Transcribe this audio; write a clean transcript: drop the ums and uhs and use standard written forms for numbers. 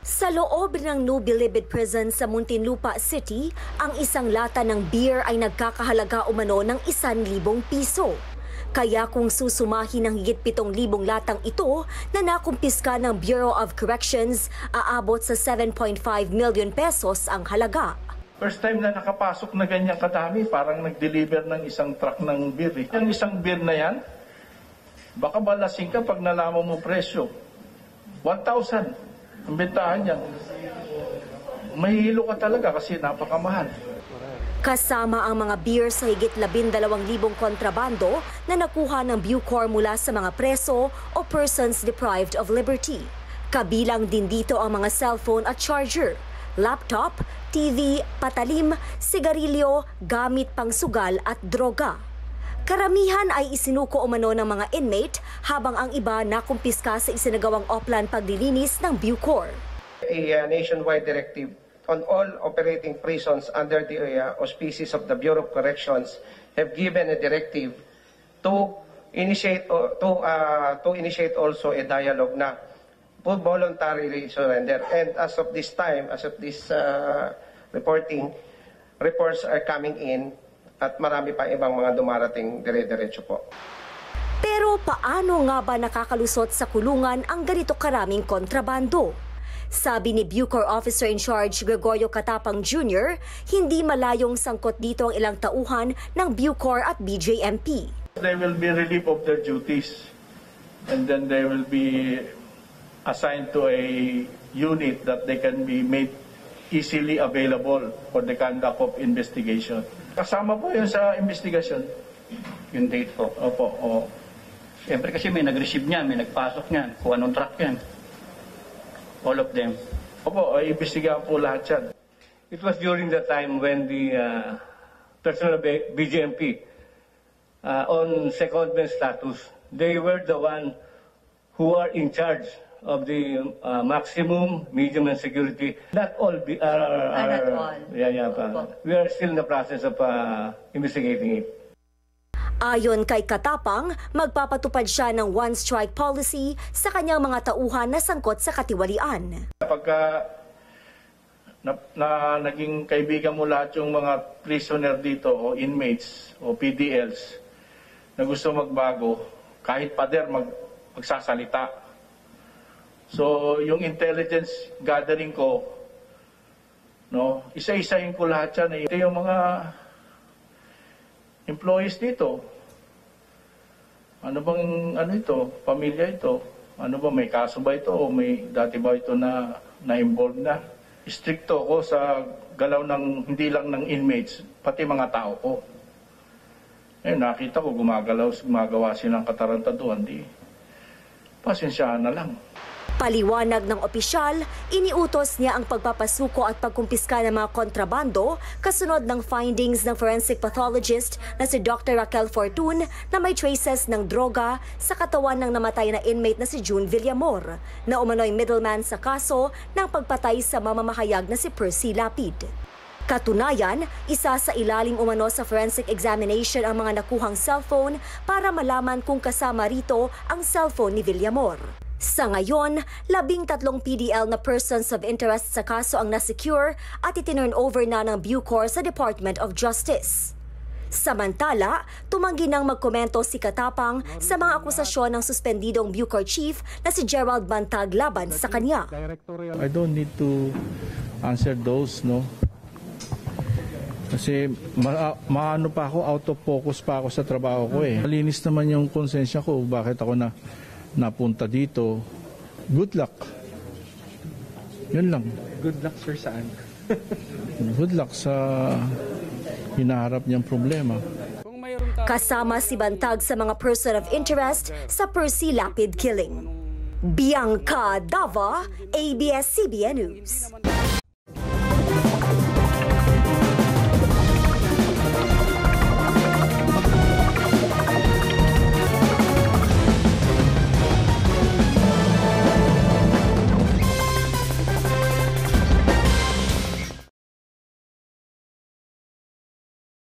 Sa loob ng New Bilibid Prison sa Muntinlupa City, ang isang lata ng beer ay nagkakahalaga umano ng 1,000 piso. Kaya kung susumahin ng higit 7,000 latang ito na nakumpiska ng Bureau of Corrections, aabot sa 7.5 million pesos ang halaga. First time na nakapasok na ganyan kadami, parang nag-deliver ng isang truck ng beer. Yung isang beer na yan, baka balasing ka pag nalaman mo presyo. 1,000 ang bentahan yan. Mahihilo ka talaga kasi napakamahal. Kasama ang mga beer sa higit 12,000 kontrabando na nakuha ng Bucor mula sa mga preso o persons deprived of liberty. Kabilang din dito ang mga cellphone at charger, laptop, TV, patalim, sigarilyo, gamit pangsugal at droga. Karamihan ay isinuko umano ng mga inmate habang ang iba nakumpiska sa isinagawang oplan paglilinis ng Bucor. A nationwide directive on all operating prisons under the auspices of the Bureau of Corrections have given a directive to initiate also a dialogue na voluntarily surrender. And as of this time, as of this reporting, reports are coming in. At marami pa ibang mga dumarating dire-diretso po. Pero paano nga ba nakakalusot sa kulungan ang ganito karaming kontrabando? Sabi ni Bucor Officer in Charge Gregorio Catapang Jr., hindi malayong sangkot dito ang ilang tauhan ng Bucor at BJMP. They will be relieved of their duties and then they will be assigned to a unit that they can be made easily available for the conduct of investigation. Kasama po yun sa investigation. Yung date po. Opo, oo. Siyempre kasi may nag-receive niyan, may nagpasok niyan, kung anong truck yan. All of them. Opo, ay imbestigahan po lahat yan. It was during the time when the personnel of BJMP on secondment status, they were the one who are in charge of the maximum, medium, and security. Not all Not all. We are still in the process of investigating it. Ayon kay Katapang, magpapatupad siya ng one-strike policy sa kanyang mga tauhan na sangkot sa katiwalian. Pagka naging kaibigan mo lahat yung mga prisoner dito o inmates o PDLs na gusto magbago, kahit pader magsasalita. So, yung intelligence gathering ko, no, isa-isahin ko lahat yan. Ito yung mga employees dito. Ano bang, ito, pamilya ito? Ano ba, may kaso ba ito? O may dati ba ito na-involved na? Stricto ko sa galaw ng, hindi lang ng inmates, pati mga tao ko. Eh, nakita ko gumagawa silang katarantaduhan, di. Pasensyahan na lang. Paliwanag ng opisyal, iniutos niya ang pagpapasuko at pagkumpiska ng mga kontrabando kasunod ng findings ng forensic pathologist na si Dr. Raquel Fortun na may traces ng droga sa katawan ng namatay na inmate na si June Villamor, na umano'y middleman sa kaso ng pagpatay sa mamamahayag na si Percy Lapid. Katunayan, isa sa ilalim umano sa forensic examination ang mga nakuhang cellphone para malaman kung kasama rito ang cellphone ni Villamor. Sa ngayon, 13 PDL na persons of interest sa kaso ang nasecure at itinurn over na ng Bucor sa Department of Justice. Samantala, tumanggi nang magkomento si Katapang sa mga akusasyon ng suspendidong Bucor chief na si Gerald Bantag laban sa kanya. I don't need to answer those, no? Kasi maano pa ako, out of focus pa ako sa trabaho ko eh. Malinis naman yung konsensya ko, bakit ako napunta dito. Good luck. Yun lang. Good luck sir saan? Good luck sa hinaharap niyang problema. Kasama si Bantag sa mga person of interest sa Percy Lapid killing. Bianca Dava, ABS-CBN News.